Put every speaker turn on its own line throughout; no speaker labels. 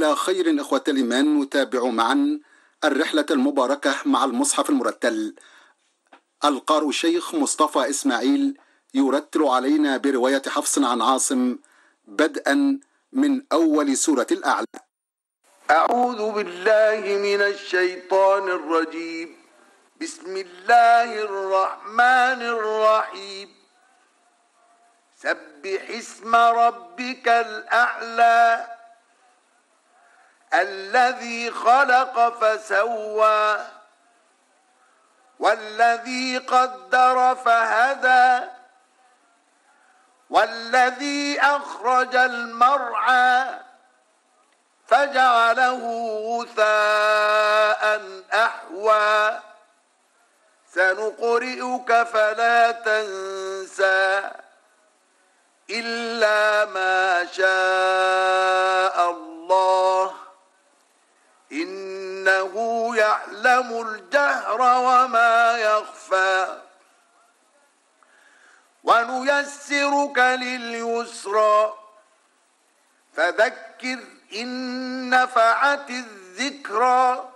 على خير إخوة الإيمان. نتابع معا الرحلة المباركة مع المصحف المرتل. القارئ الشيخ مصطفى إسماعيل يرتل علينا برواية حفص عن عاصم بدءا من أول سورة الأعلى.
أعوذ بالله من الشيطان الرجيم. بسم الله الرحمن الرحيم. سبح اسم ربك الأعلى الذي خلق فسوى والذي قدر فهدى والذي أخرج المرعى فجعله غثاء أحوى سنقرئك فلا تنسى إلا ما شاء الله إنه يعلم الجهر وما يخفى ونيسرك لليسرى فذكر إن نفعت الذكرى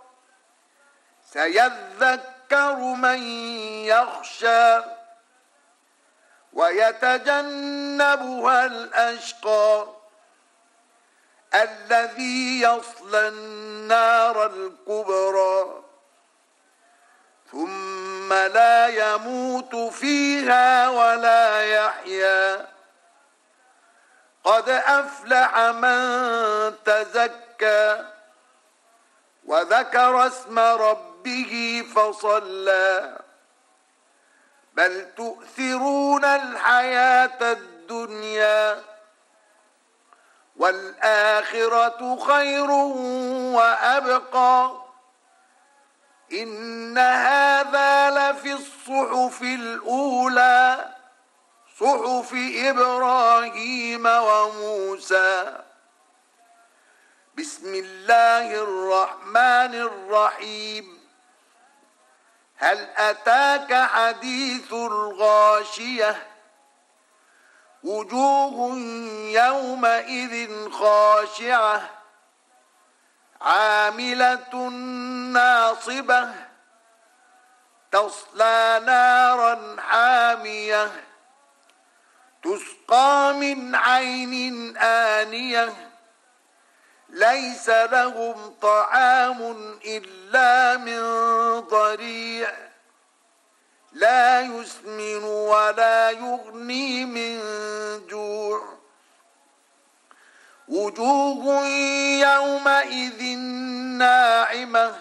سيذكر من يخشى ويتجنبها الأشقى الذي يصلى النار الكبرى ثم لا يموت فيها ولا يحيا قد أفلح من تزكى وذكر اسم ربه فصلى بل تؤثرون الحياة الدنيا والآخرة خير وأبقى إن هذا لفي الصحف الأولى صحف إبراهيم وموسى. بسم الله الرحمن الرحيم. هل أتاك حديث الغاشية وجوه يومئذ خاشعة عاملة ناصبة تصلى نارا حامية تسقى من عين آنية ليس لهم طعام إلا من ضريع لا يسمن ولا يغني من جوع وجوه يومئذ ناعمة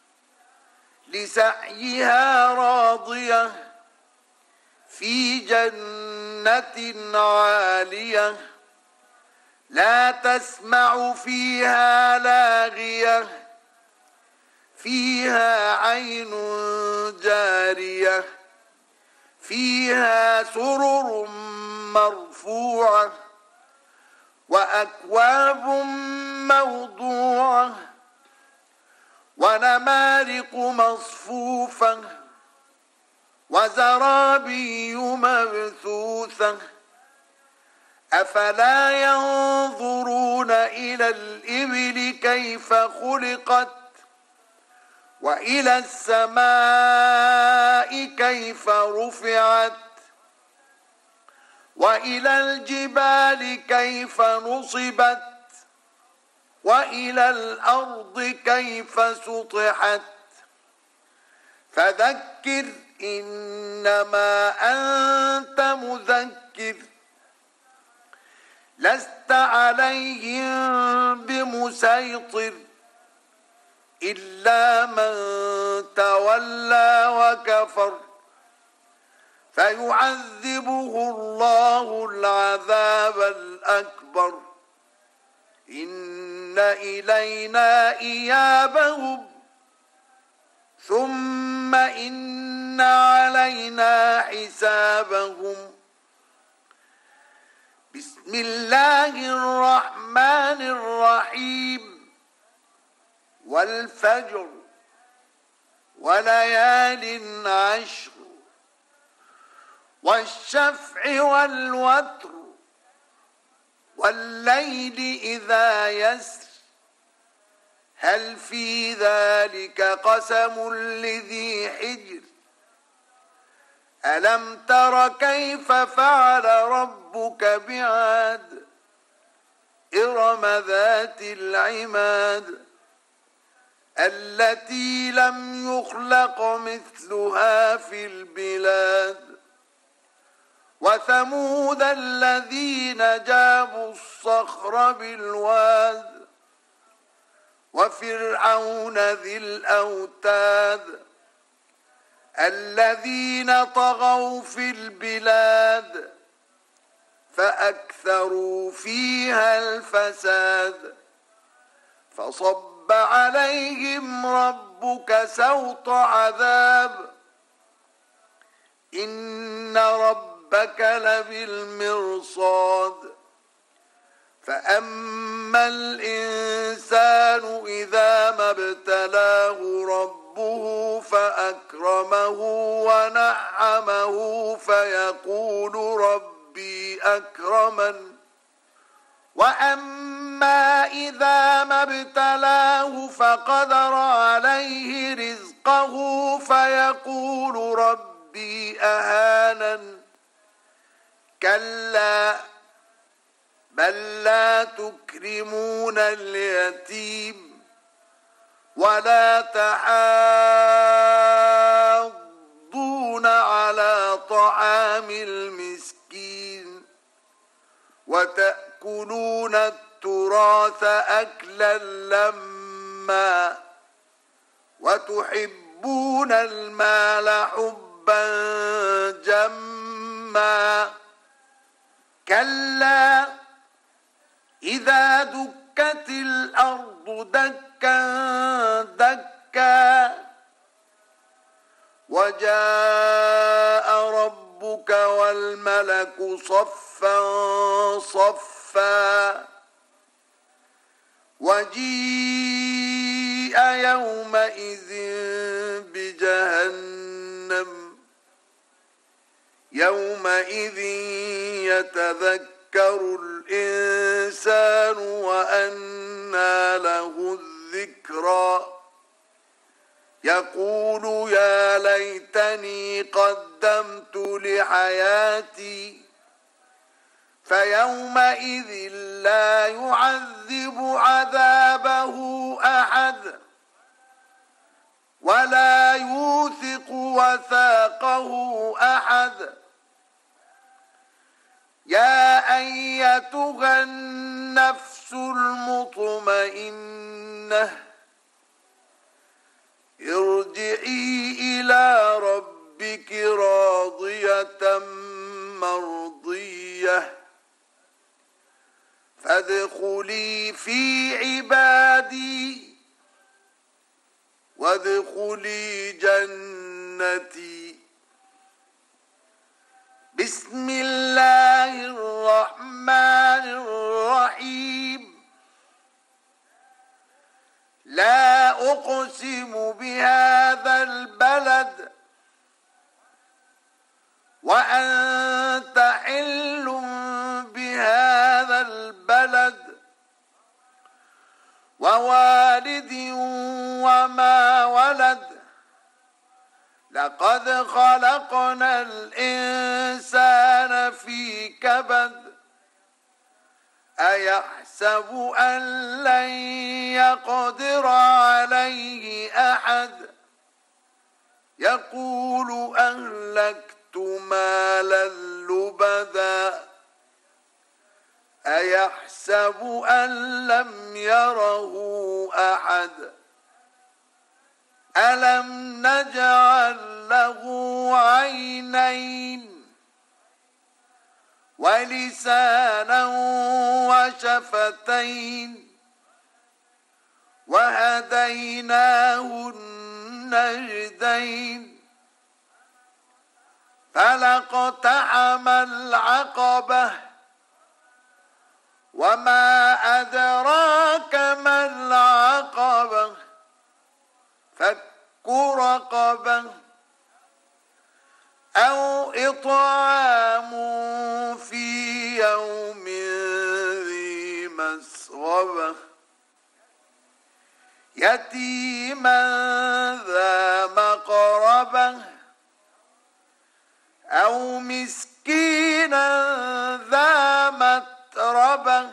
لسعيها راضية في جنة عالية لا تسمع فيها لاغية فيها عين جارية فيها سرر مرفوعة وأكواب موضوعة ونمارق مصفوفة وزرابي مبثوثة أفلا ينظرون إلى الإبل كيف خلقت وإلى السماء كيف رفعت وإلى الجبال كيف نصبت وإلى الأرض كيف سطحت فذكر إنما أنت مذكر لست عليهم بمسيطر إلا من تولى وكفر فيعذبه الله العذاب الأكبر إن إلينا إيابهم ثم إن علينا حسابهم. بسم الله الرحمن الرحيم. والفجر وليال عشر والشفع والوتر والليل إذا يسر هل في ذلك قسم لذي حجر ألم تر كيف فعل ربك بعاد إرم ذات العماد التي لم يخلق مثلها في البلاد وثمود الذين جابوا الصخر بالواد وفرعون ذي الأوتاد الذين طغوا في البلاد فأكثروا فيها الفساد فصب عليهم ربك سوط عذاب إن ربك لبالمرصاد فأما الإنسان إذا ما ابتلاه ربه فأكرمه ونعمه فيقول ربي أكرمن وأما إذا ما ابتلاه فقدر عليه رزقه فيقول ربي أهانن كلا بل لا تكرمون اليتيم ولا تحاضون على طعام المسكين وتأكلون التراث أكلا لما وتحبون المال حبا جما كلا إذا دكت الأرض دكا دكا وجاء ربك والملك صفا صفا وجيء يومئذ بجهنم يومئذ يتذكر الإنسان وأنى له الذكرى يقول يا ليتني قدمت لحياتي فيومئذ لا يعذب عذابه أحد ولا يوثق وثاقه أحد يا أيتها النفس المطمئنة ارجعي إلى ربك راضية مرضية فادخلي في عبادي وادخلي جنتي بسم الله الرحمن الرحيم لا أقسم بهذا البلد وأنت حل بهذا البلد ووالد وما ولد لقد خلقنا الإنسان في كبد أيحسب أن لن يقدر عليه أحد يقول أهلكت مالا لبدا أيحسب أن لم يره أحد ألم نجعل له عينين ولسانا وشفتين وهديناه النجدين فلاقتحم العقبة وما أدراك ما العقبة فك رقبة أو إطعام في يوم ذي مسغبة يتيما ذا مقربة أو مسكينا ذا متربة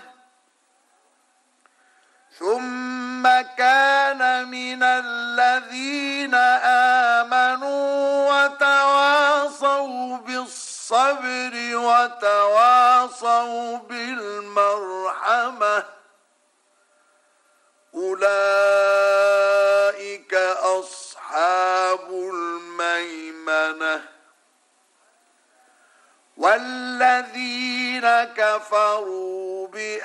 ثم كان من الذين آمنوا وتواصوا بالصبر وتواصوا بالمرحمة أولئك أصحاب الميمنة والذين كفروا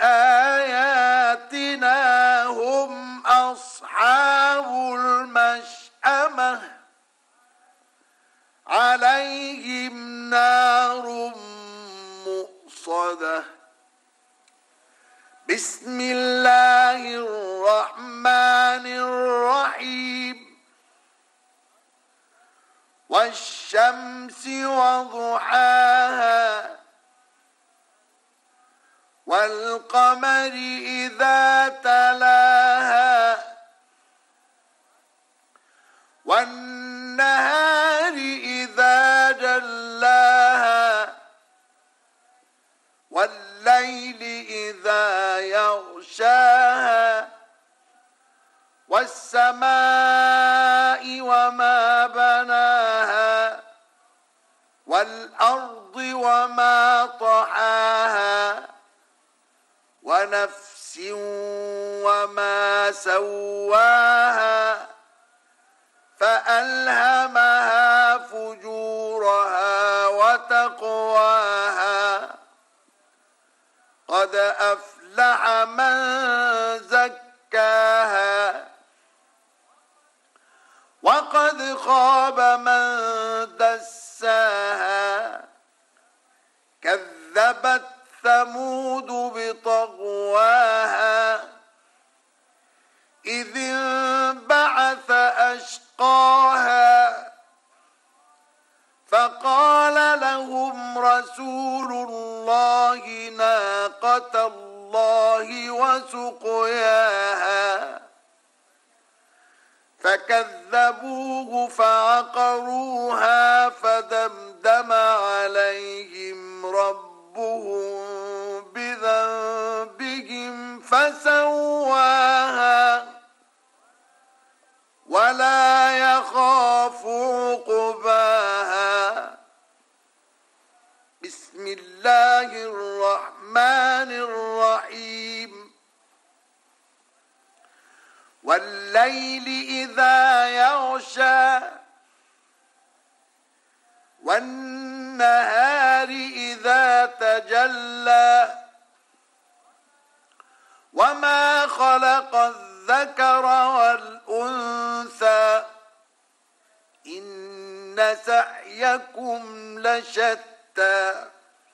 بآياتنا هم أصحاب المشأمة عليهم نار مؤصدة بسم الله الرحمن الرحيم والشمس وضحاها والقمر إذا تلاها والنهار إذا جلاها والليل إذا يغشاها والسماء وما بناها والأرض وما طحاها ونفس وما سواها فألهمها فجورها وتقواها قد أفلح من زكاها وقد خاب من دساها كذبت ثمود بطغواها إذ انبعث أشقاها فقال لهم رسول الله ناقة الله وسقياها فكذبوه فعقروها فدمدم عليهم ربهم بذنبهم فسواها ولا يخاف عقباها بسم الله الرحمن الرحيم والليل إذا يغشى والنهار إذا تجلى وما خلق الذكر والأنثى إن سعيكم لشتى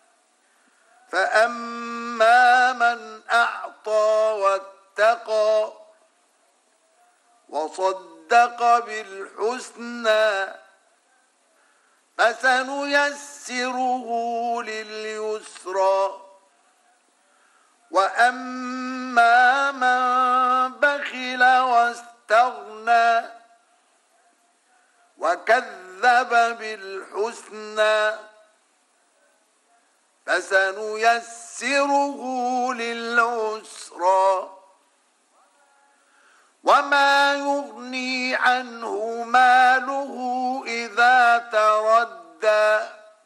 فأما من أعطى واتقى وصدق بالحسنى فسنيسره لليسرى وأما من بخل واستغنى وكذب بالحسنى فسنيسره للعسرى وما يغني عنه ماله إذا تردى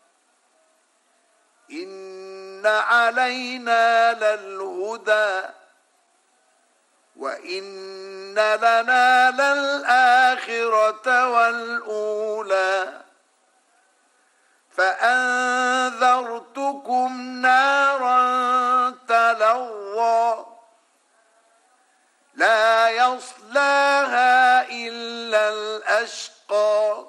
إن علينا للهدى وإن لنا للآخرة والأولى فأنذرتكم نارا تلظى لا يصلاها إلا الأشقى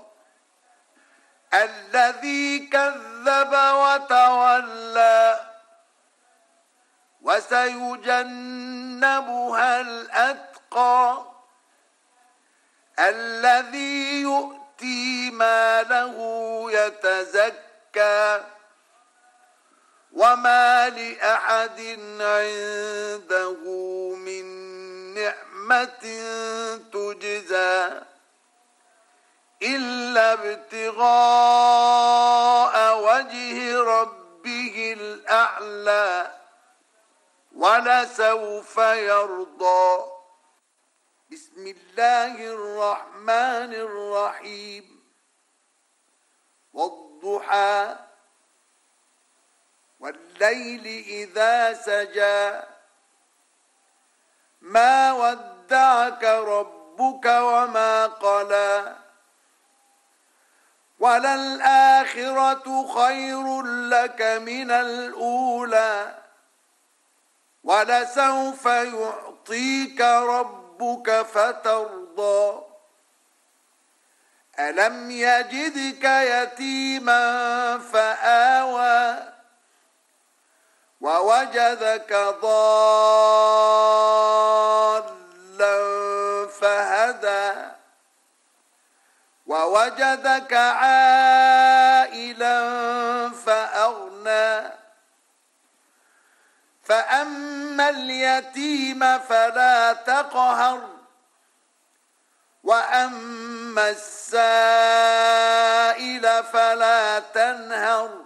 الذي كذب وتولى وسيجنبها الأتقى الذي يؤتي ماله يتزكى وما لأحد عنده من نعمة نعمة تجزى إلا ابتغاء وجه ربه الأعلى ولسوف يرضى. بسم الله الرحمن الرحيم. والضحى والليل إذا سجى ما ودعك ربك وما قلى وللآخرة خير لك من الأولى ولسوف يعطيك ربك فترضى. ألم يجدك يتيما فآوى ووجدك ضالا فهدى ووجدك عائلا فأغنى فأما اليتيم فلا تقهر وأما السائل فلا تنهر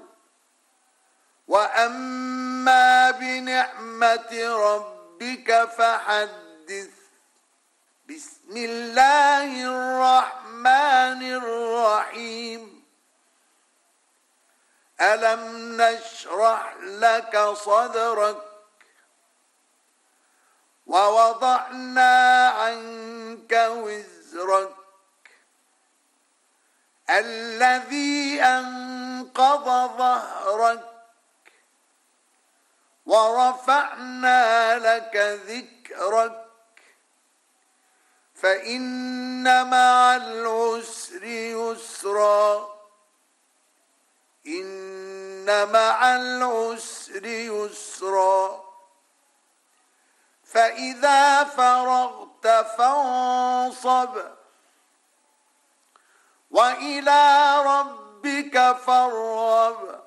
وأما بنعمة ربك فحدث. بسم الله الرحمن الرحيم. ألم نشرح لك صدرك ووضعنا عنك وزرك الذي أنقض ظهرك ورفعنا لك ذكرك فإن مع العسر يسرا إن مع العسر يسرا فإذا فرغت فانصب وإلى ربك فارغب.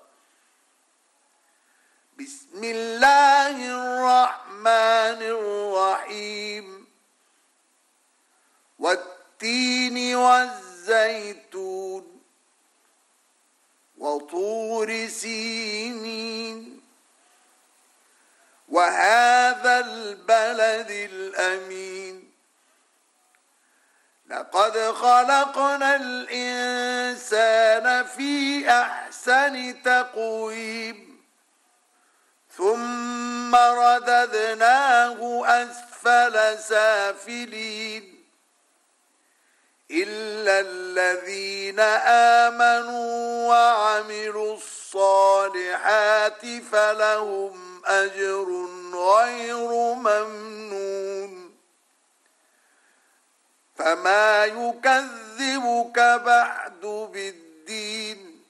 بسم الله الرحمن الرحيم. والتين والزيتون وطور سينين وهذا البلد الأمين لقد خلقنا الإنسان في أحسن تقويم ثم رددناه أسفل سافلين إلا الذين آمنوا وعملوا الصالحات فلهم أجر غير ممنون. فما يكذبك بعد بالدين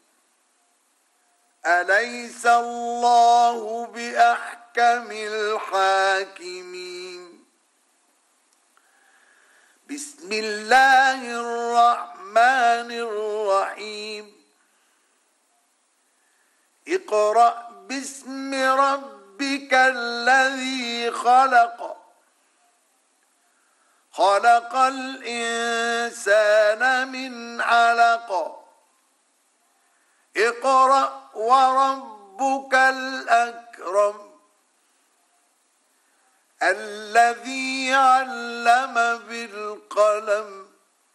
أليس الله بأحكم الحاكمين. بسم الله الرحمن الرحيم. اقرأ باسم ربك الذي خلق خلق الإنسان من علق اقرأ وربك الأكرم الذي علم بالقلم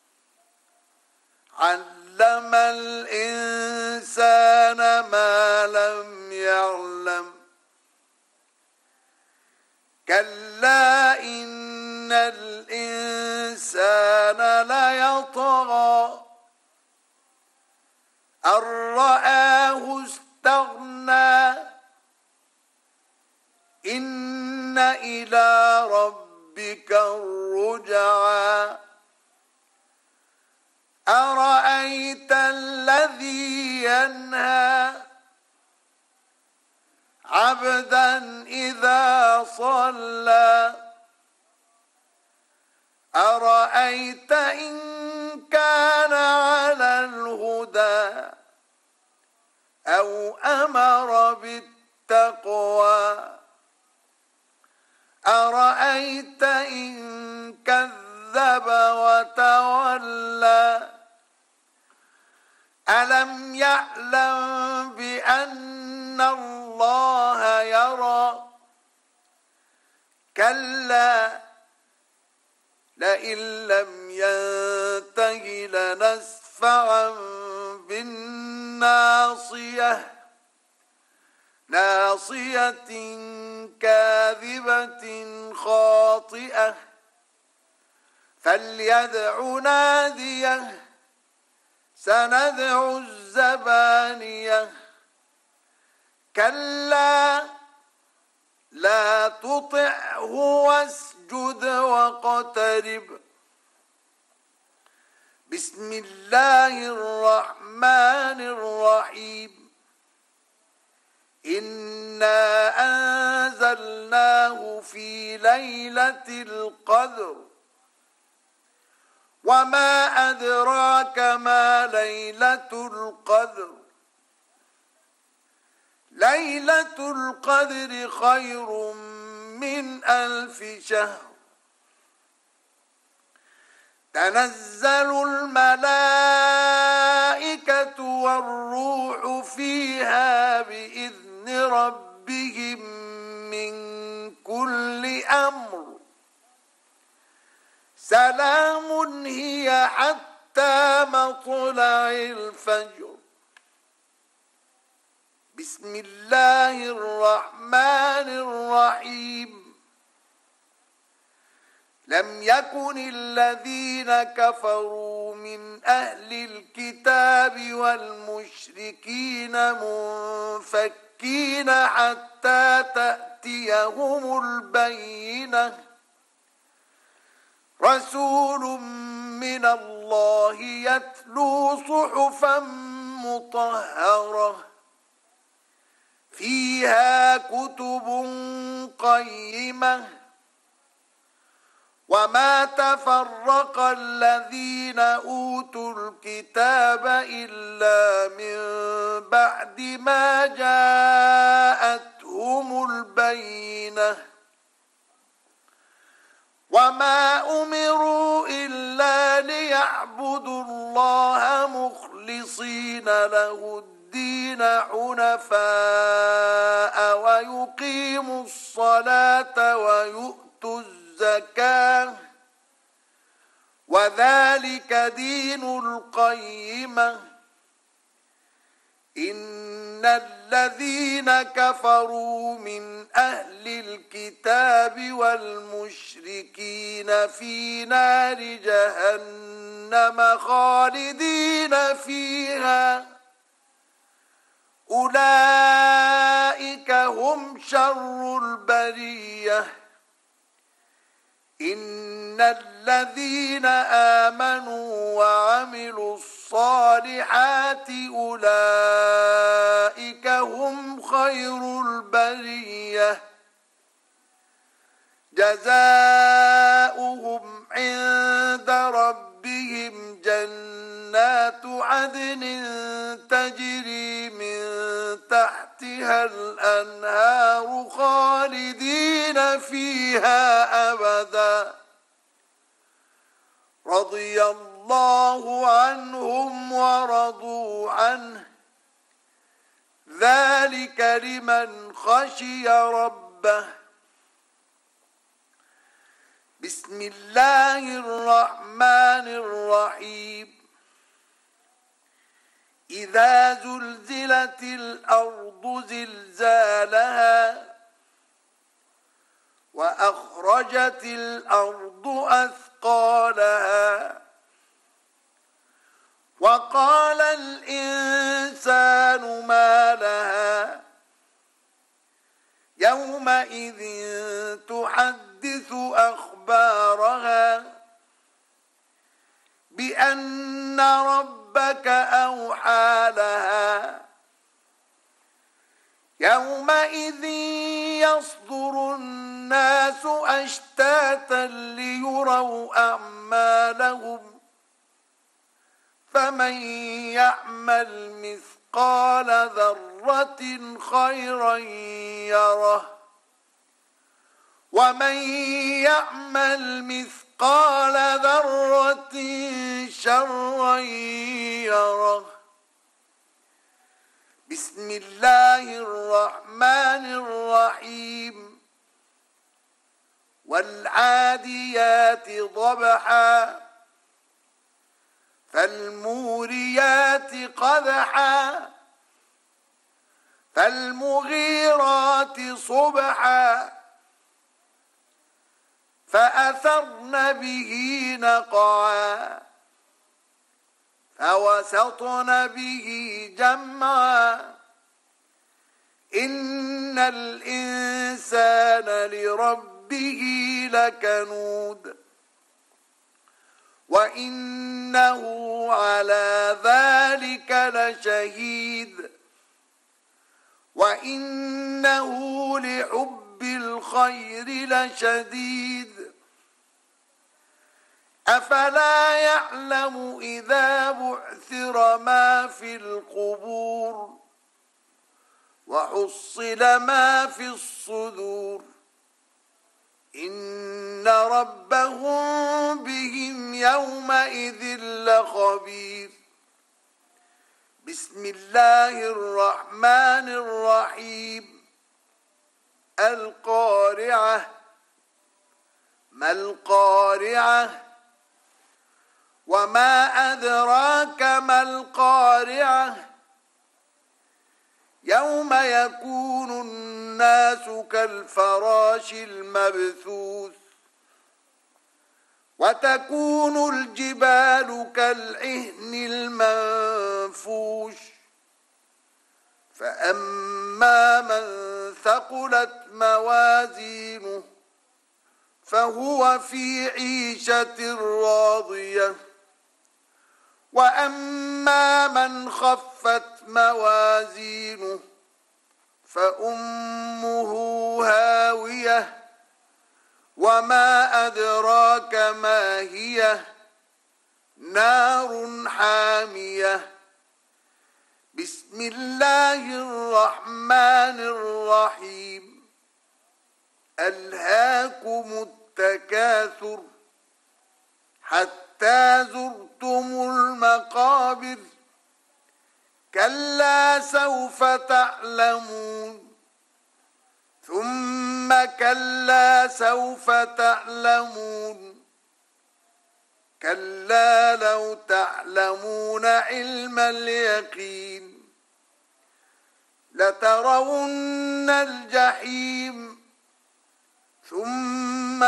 علم الإنسان ما لم يعلم كلا إن الإنسان ليطغى أن رآه استغنى إن إلى ربك الرجعى أرأيت الذي ينهى عبدا إذا صلى أرأيت إن كان على الهدى أو أمر بالتقوى أرأيت إن كذب وتولى ألم يعلم بأن الله يرى كلا لئن لم ينته لنسفعا بالناصية ناصية كاذبة خاطئة فليدع ناديه سندع الزبانية كلا لا تطعه واسجد واقترب بسم الله الرحمن الرحيم إنا أنزلناه في ليلة القدر وما أدراك ما ليلة القدر ليلة القدر خير من 1000 شهر تنزل الملائكة والروح فيها بإذن ربهم من كل أمر سلام هي حتى مطلع الفجر بسم الله الرحمن الرحيم لم يكن الذين كفروا من أهل الكتاب والمشركين منفكين حتى تأتيهم البينة رسول من الله يتلو صحفا مطهرة فيها كتب قيمة وما تفرق الذين أوتوا الكتاب إلا من بعد ما جاءتهم البينة وما أمروا إلا ليعبدوا الله مخلصين له الدين حنفاء ويقيموا الصلاة ويؤتوا الزكاة وذلك دين القيمة إن الذين كفروا من أهل الكتاب والمشركين في نار جهنم خالدين فيها أولئك هم شر البرية إن الذين آمنوا وعملوا الصالحات أولئك هم خير البرية جزاؤهم عند ربهم جنات عدن تجري من تحتها الأنهار خالدين فيها أبدا رضي الله عنهم ورضوا عنه ذلك لمن خشي ربه بسم الله الرحمن الرحيم إذا زلزلت الأرض زلزالها وأخرجت الأرض أثقالها وقال الإنسان ما لها يومئذ تحدث أخبارها بأن ربك أوحى لها يومئذ يصدر الناس أشتاتا ليروا أعمالهم فمن يعمل مثقال ذرة خيرا يره ومن يعمل مثقال ذرة شرا يره. بسم الله الرحمن الرحيم. والعاديات ضبحا فالموريات قدحا فالمغيرات صبحا فأثرن به نقعا فوسطن به جمعا إن الإنسان لربه لكنود وإنه على ذلك لشهيد وإنه لحب الخير لشديد. أفلا يعلم إذا بعثر ما في القبور وحصل ما في الصدور إن ربهم بهم يومئذ لخبير. بسم الله الرحمن الرحيم. القارعة ما القارعة وما أدراك ما القارعة يوم يكون الناس كالفراش المبثوث وتكون الجبال كالعهن المنفوش فأما من ثقلت موازينه فهو في عيشة راضية وأما من خفت موازينه فأمه هاوية وما أدراك ما هي نار حامية. بسم الله الرحمن الرحيم. ألهاكم التكاثر حتى زرتم المقابر كلا سوف تعلمون ثم كلا سوف تعلمون كلا لو تعلمون علم اليقين لترون الجحيم ثم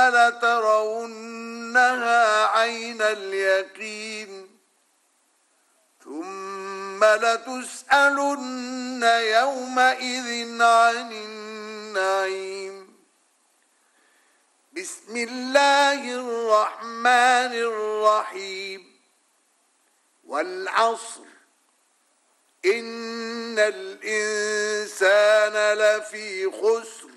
لترونها عين اليقين ثم لتسألن يومئذ عن النعيم. بسم الله الرحمن الرحيم. والعصر إن الإنسان لفي خسر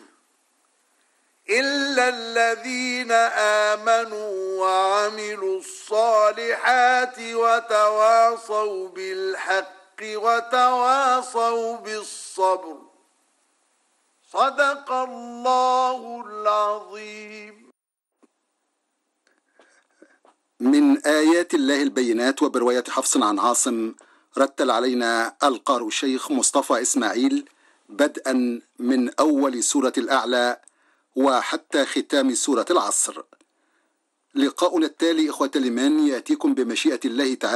إلا الذين آمنوا وعملوا الصالحات وتواصوا بالحق وتواصوا بالصبر. صدق الله العظيم.
من آيات الله البينات وبرواية حفص عن عاصم رتل علينا القارئ الشيخ مصطفى إسماعيل بدءا من أول سورة الأعلى وحتى ختام سورة العصر. لقاؤنا التالي إخوة الإيمان يأتيكم بمشيئة الله تعالى